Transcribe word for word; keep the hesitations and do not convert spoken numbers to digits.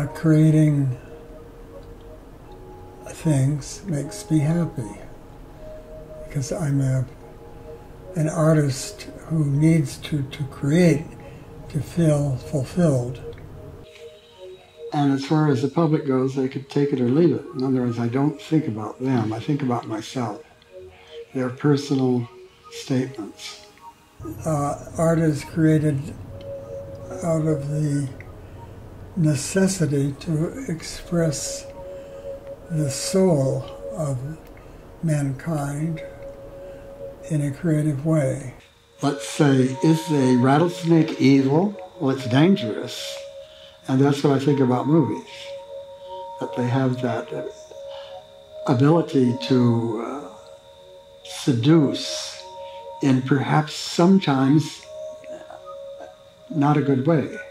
creating things makes me happy, because I'm a, an artist who needs to, to create to feel fulfilled. And as far as the public goes, they could take it or leave it. In other words, I don't think about them, I think about myself. They're personal statements. Uh, art is created out of the necessity to express the soul of mankind in a creative way. Let's say, is a rattlesnake evil? Well, it's dangerous. And that's what I think about movies, that they have that ability to uh, seduce in perhaps sometimes not a good way.